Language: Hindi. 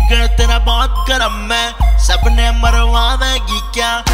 जिगर तेरा बहुत गरम है, सबने मरवावेगी क्या।